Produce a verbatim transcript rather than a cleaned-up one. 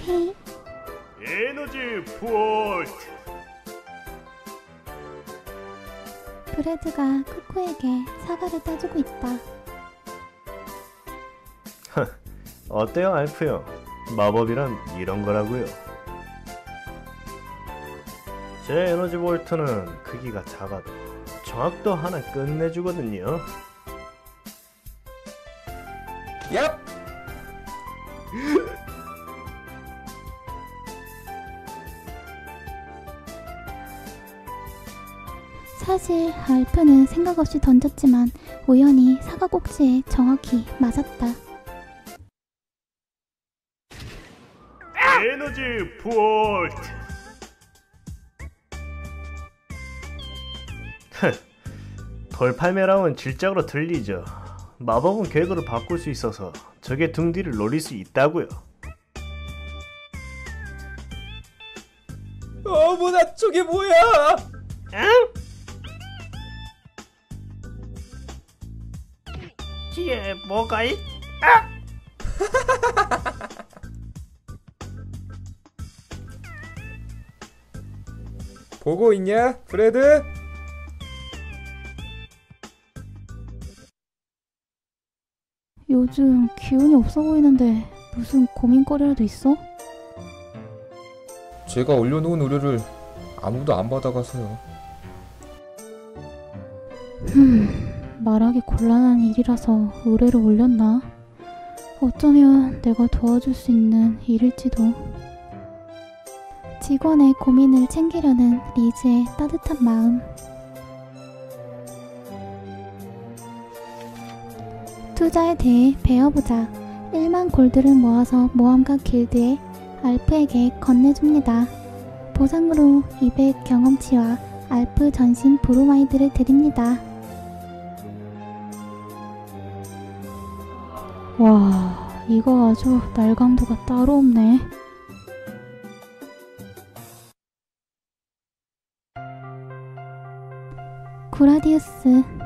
헤이. 에너지 볼트. 브래드가 쿠쿠에게 사과를 따주고 있다. 어때요, 알프 형? 마법이란 이런 거라고요. 제 에너지 볼트는 크기가 작아도 정확도 하나 끝내주거든요. 얍! 사실 알프는 생각 없이 던졌지만 우연히 사과 꼭지에 정확히 맞았다. 에너지 볼트. 돌팔매랑은 질적으로 들리죠. 마법은 궤도를 바꿀 수 있어서 적의 등 뒤를 노릴 수 있다고요. 어머나 저게 뭐야? 응? 뒤에 뭐가 있? 아! 보고 있냐, 브래드? 요즘 기운이 없어 보이는데 무슨 고민거리라도 있어? 제가 올려놓은 의뢰를 아무도 안 받아가서요. 흠, 말하기 곤란한 일이라서 의뢰를 올렸나? 어쩌면 내가 도와줄 수 있는 일일지도. 직원의 고민을 챙기려는 리즈의 따뜻한 마음. 투자에 대해 배워보자. 일만 골드를 모아서 모험가 길드에 알프에게 건네줍니다. 보상으로 이백 경험치와 알프 전신 브로마이드를 드립니다. 와, 이거 아주 날강도가 따로 없네. 구라디우스